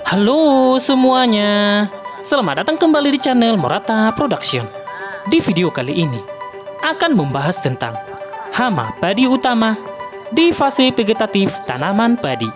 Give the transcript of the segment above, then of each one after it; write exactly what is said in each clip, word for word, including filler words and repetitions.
Halo semuanya, selamat datang kembali di channel Morata Production. Di video kali ini akan membahas tentang hama padi utama di fase vegetatif tanaman padi.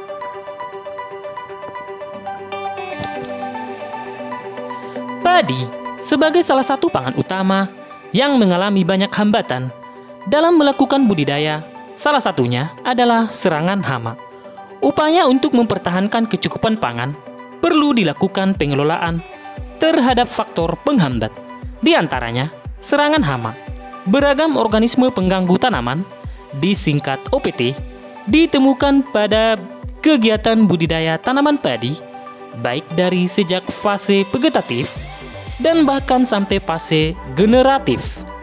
Padi sebagai salah satu pangan utama yang mengalami banyak hambatan dalam melakukan budidaya, salah satunya adalah serangan hama. Upaya untuk mempertahankan kecukupan pangan perlu dilakukan pengelolaan terhadap faktor penghambat. Di antaranya, serangan hama. Beragam organisme pengganggu tanaman, disingkat O P T, ditemukan pada kegiatan budidaya tanaman padi, baik dari sejak fase vegetatif dan bahkan sampai fase generatif.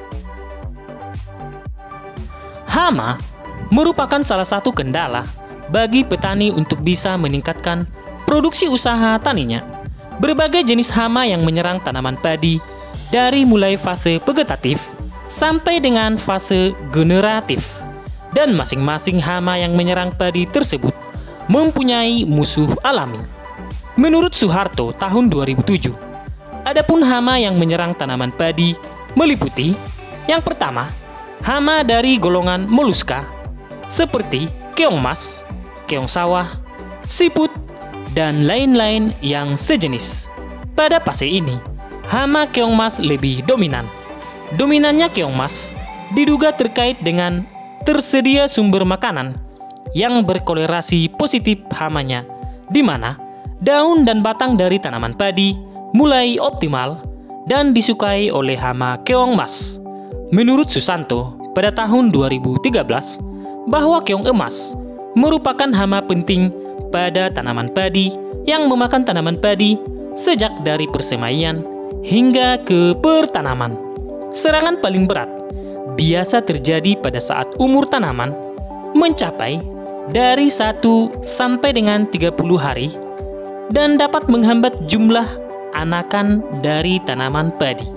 Hama merupakan salah satu kendala bagi petani untuk bisa meningkatkan produksi usaha taninya. Berbagai jenis hama yang menyerang tanaman padi dari mulai fase vegetatif sampai dengan fase generatif, dan masing-masing hama yang menyerang padi tersebut mempunyai musuh alami. Menurut Soeharto tahun dua ribu tujuh, adapun hama yang menyerang tanaman padi meliputi yang pertama, hama dari golongan moluska seperti keong mas, keong sawah, siput, dan lain-lain yang sejenis. Pada fase ini, hama keong mas lebih dominan. Dominannya keong mas diduga terkait dengan tersedia sumber makanan yang berkolerasi positif hamanya, di mana daun dan batang dari tanaman padi mulai optimal dan disukai oleh hama keong mas. Menurut Susanto pada tahun dua ribu tiga belas, bahwa keong emas merupakan hama penting pada tanaman padi yang memakan tanaman padi sejak dari persemaian hingga ke pertanaman. Serangan paling berat biasa terjadi pada saat umur tanaman mencapai dari satu sampai dengan tiga puluh hari dan dapat menghambat jumlah anakan dari tanaman padi.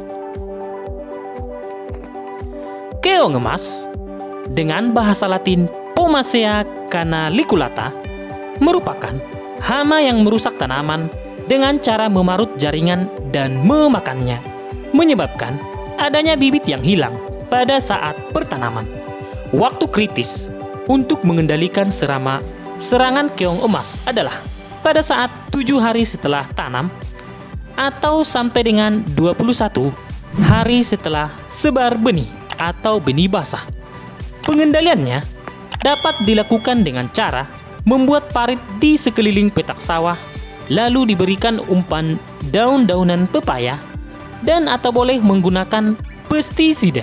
Keong emas dengan bahasa Latin Pomacea canaliculata merupakan hama yang merusak tanaman dengan cara memarut jaringan dan memakannya, menyebabkan adanya bibit yang hilang pada saat pertanaman. Waktu kritis untuk mengendalikan serama serangan keong emas adalah pada saat tujuh hari setelah tanam atau sampai dengan dua puluh satu hari setelah sebar benih atau benih basah. Pengendaliannya dapat dilakukan dengan cara membuat parit di sekeliling petak sawah, lalu diberikan umpan daun-daunan pepaya, dan atau boleh menggunakan pestisida.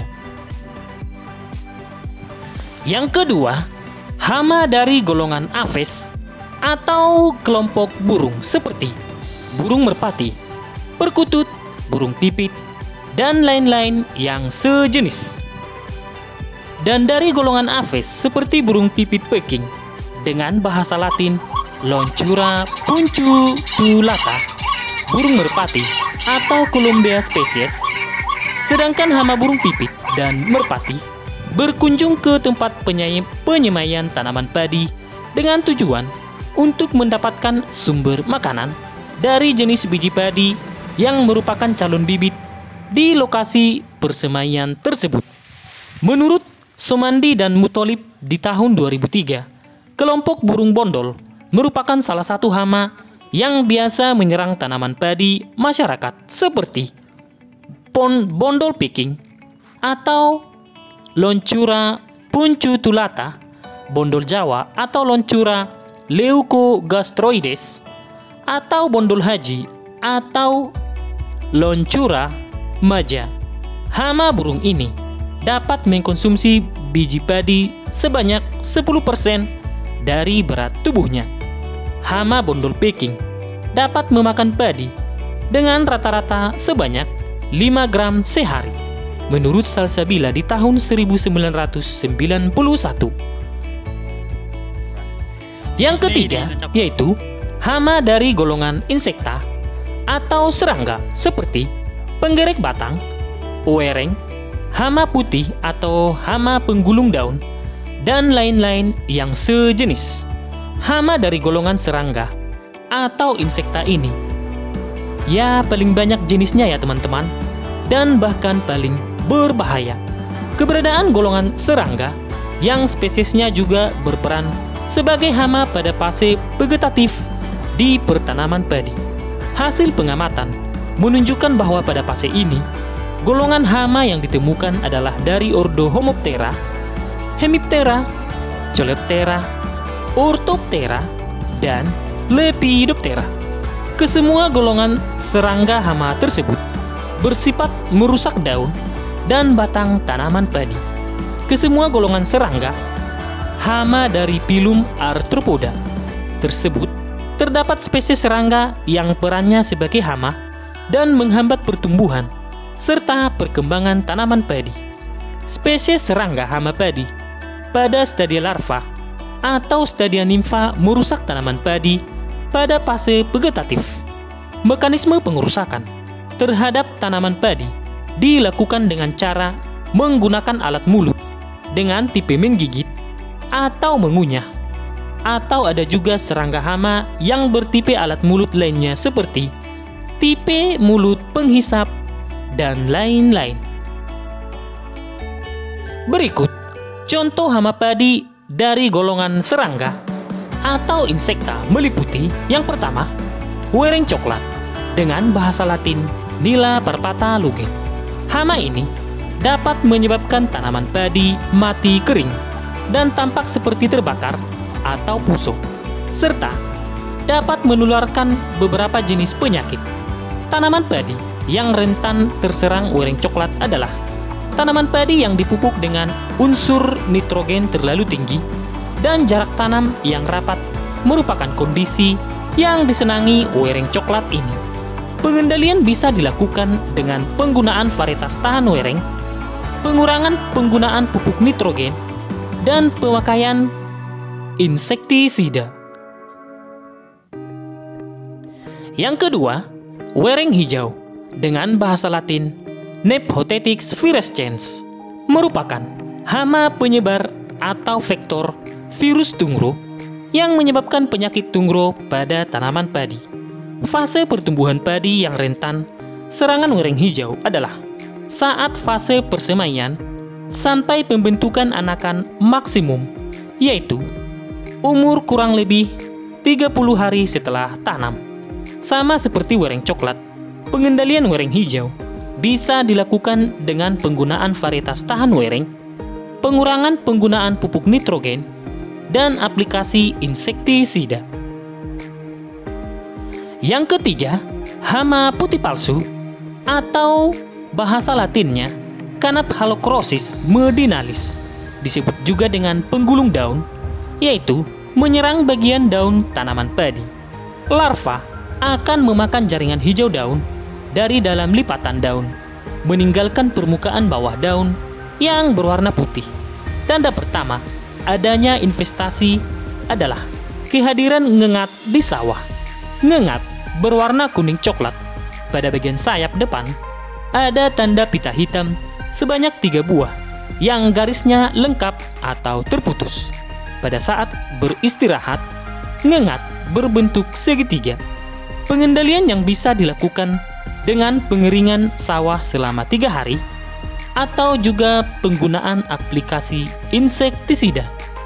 Yang kedua, hama dari golongan Aphes atau kelompok burung seperti burung merpati, perkutut, burung pipit, dan lain-lain yang sejenis. Dan dari golongan Aphes seperti burung pipit Peking dengan bahasa Latin Lonchura puncutulata, burung merpati atau Columbia species. Sedangkan hama burung pipit dan merpati berkunjung ke tempat penyemaian tanaman padi dengan tujuan untuk mendapatkan sumber makanan dari jenis biji padi yang merupakan calon bibit di lokasi persemaian tersebut. Menurut Somandi dan Mutolib di tahun dua ribu tiga, kelompok burung bondol merupakan salah satu hama yang biasa menyerang tanaman padi masyarakat seperti pon bondol Peking atau Lonchura puncutulata, bondol Jawa atau Lonchura leucogastroides, atau bondol haji atau Lonchura maja. Hama burung ini dapat mengkonsumsi biji padi sebanyak sepuluh persen dari berat tubuhnya. Hama bondol Peking dapat memakan padi dengan rata-rata sebanyak lima gram sehari, menurut Salsabila di tahun seribu sembilan ratus sembilan puluh satu. Yang ketiga yaitu hama dari golongan insekta atau serangga seperti penggerek batang, uwereng, hama putih atau hama penggulung daun, dan lain-lain yang sejenis. Hama dari golongan serangga atau insekta ini. Ya, paling banyak jenisnya ya teman-teman, dan bahkan paling berbahaya. Keberadaan golongan serangga yang spesiesnya juga berperan sebagai hama pada fase vegetatif di pertanaman padi. Hasil pengamatan menunjukkan bahwa pada fase ini, golongan hama yang ditemukan adalah dari ordo Homoptera, Hemiptera, Coleoptera, Orthoptera, dan Lepidoptera. Kesemua golongan serangga hama tersebut bersifat merusak daun dan batang tanaman padi. Kesemua golongan serangga hama dari filum Arthropoda tersebut terdapat spesies serangga yang perannya sebagai hama dan menghambat pertumbuhan serta perkembangan tanaman padi. Spesies serangga hama padi pada stadia larva atau stadia nimfa merusak tanaman padi pada fase vegetatif. Mekanisme pengerusakan terhadap tanaman padi dilakukan dengan cara menggunakan alat mulut dengan tipe menggigit atau mengunyah, atau ada juga serangga hama yang bertipe alat mulut lainnya seperti tipe mulut penghisap dan lain-lain. Berikut contoh hama padi dari golongan serangga atau insekta meliputi yang pertama, wereng coklat dengan bahasa Latin Nila parpata lugen. Hama ini dapat menyebabkan tanaman padi mati kering dan tampak seperti terbakar atau busuk, serta dapat menularkan beberapa jenis penyakit. Tanaman padi yang rentan terserang wereng coklat adalah tanaman padi yang dipupuk dengan unsur nitrogen terlalu tinggi dan jarak tanam yang rapat merupakan kondisi yang disenangi wereng coklat ini. Pengendalian bisa dilakukan dengan penggunaan varietas tahan wereng, pengurangan penggunaan pupuk nitrogen, dan pemakaian insektisida. Yang kedua, wereng hijau dengan bahasa Latin Nephothetix virescens merupakan hama penyebar atau vektor virus tungro yang menyebabkan penyakit tungro pada tanaman padi. Fase pertumbuhan padi yang rentan serangan wereng hijau adalah saat fase persemaian sampai pembentukan anakan maksimum, yaitu umur kurang lebih tiga puluh hari setelah tanam. Sama seperti wereng coklat, pengendalian wereng hijau bisa dilakukan dengan penggunaan varietas tahan wereng, pengurangan penggunaan pupuk nitrogen, dan aplikasi insektisida. Yang ketiga, hama putih palsu atau bahasa Latinnya Canaphalochrosis medinalis, disebut juga dengan penggulung daun, yaitu menyerang bagian daun tanaman padi. Larva akan memakan jaringan hijau daun dari dalam lipatan daun, meninggalkan permukaan bawah daun yang berwarna putih. Tanda pertama adanya investasi adalah kehadiran ngengat di sawah. Ngengat berwarna kuning coklat. Pada bagian sayap depan ada tanda pita hitam sebanyak tiga buah yang garisnya lengkap atau terputus. Pada saat beristirahat, ngengat berbentuk segitiga. Pengendalian yang bisa dilakukan dengan pengeringan sawah selama tiga hari atau juga penggunaan aplikasi insektisida.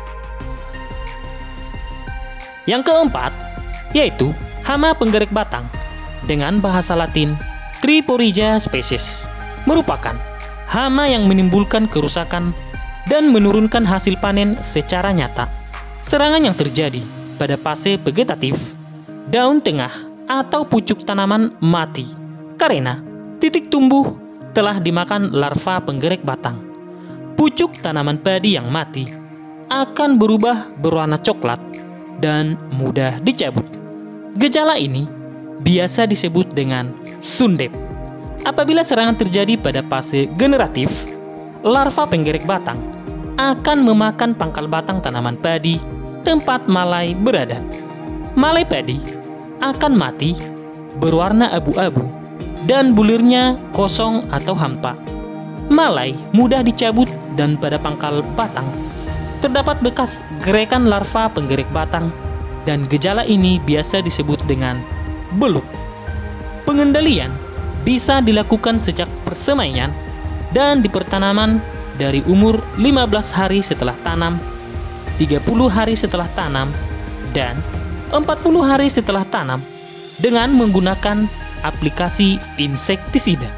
Yang keempat, yaitu hama penggerek batang dengan bahasa Latin Triporrhea species, merupakan hama yang menimbulkan kerusakan dan menurunkan hasil panen secara nyata. Serangan yang terjadi pada fase vegetatif, daun tengah atau pucuk tanaman mati karena titik tumbuh telah dimakan larva penggerek batang. Pucuk tanaman padi yang mati akan berubah berwarna coklat dan mudah dicabut. Gejala ini biasa disebut dengan sundep. Apabila serangan terjadi pada fase generatif, larva penggerek batang akan memakan pangkal batang tanaman padi tempat malai berada. Malai padi akan mati berwarna abu-abu dan bulirnya kosong atau hampa. Malai mudah dicabut dan pada pangkal batang terdapat bekas gerekan larva penggerek batang dan gejala ini biasa disebut dengan beluk. Pengendalian bisa dilakukan sejak persemaian dan di pertanaman dari umur lima belas hari setelah tanam, tiga puluh hari setelah tanam, dan empat puluh hari setelah tanam dengan menggunakan aplikasi insektisida.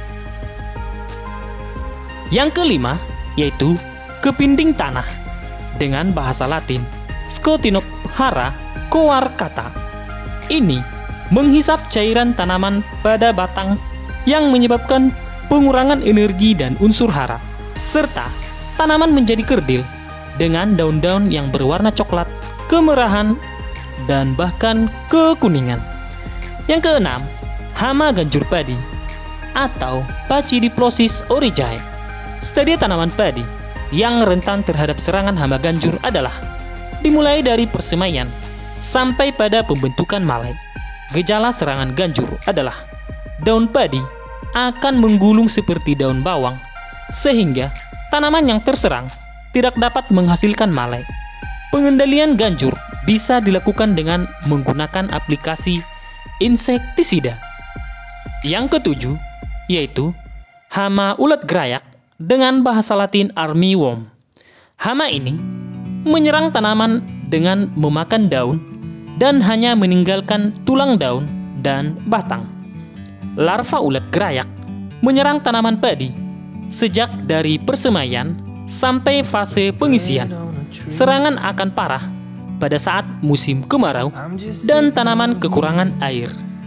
Yang kelima yaitu kepinding tanah dengan bahasa Latin Scotinoptera coarcata. Ini menghisap cairan tanaman pada batang yang menyebabkan pengurangan energi dan unsur hara, serta tanaman menjadi kerdil dengan daun-daun yang berwarna coklat, kemerahan, dan bahkan kekuningan. Yang keenam, hama ganjur padi atau Pachydioplosis oryzae. Stadium tanaman padi yang rentan terhadap serangan hama ganjur adalah dimulai dari persemaian sampai pada pembentukan malai. Gejala serangan ganjur adalah daun padi akan menggulung seperti daun bawang, sehingga tanaman yang terserang tidak dapat menghasilkan malai. Pengendalian ganjur bisa dilakukan dengan menggunakan aplikasi insektisida. Yang ketujuh yaitu hama ulat gerayak dengan bahasa Latin armyworm. Hama ini menyerang tanaman dengan memakan daun dan hanya meninggalkan tulang daun dan batang. Larva ulat gerayak menyerang tanaman padi sejak dari persemaian sampai fase pengisian. Serangan akan parah pada saat musim kemarau dan tanaman kekurangan air.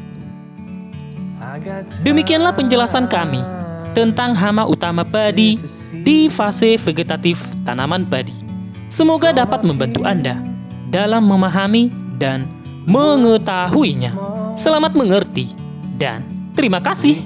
Demikianlah penjelasan kami tentang hama utama padi di fase vegetatif tanaman padi. Semoga dapat membantu Anda dalam memahami dan mengetahuinya. Selamat mengerti dan terima kasih.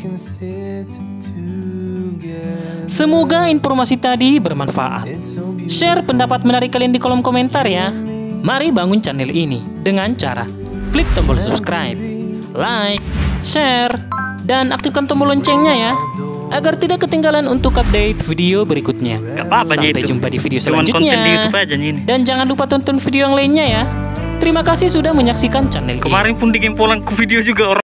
Semoga informasi tadi bermanfaat. Share pendapat menarik kalian di kolom komentar ya. Mari bangun channel ini dengan cara klik tombol subscribe, like, share, dan aktifkan tombol loncengnya ya, agar tidak ketinggalan untuk update video berikutnya. Sampai itu. Jumpa di video selanjutnya. Dan jangan lupa tonton video yang lainnya ya. Terima kasih sudah menyaksikan channel ini. Kemarin pun di game Polang video juga orang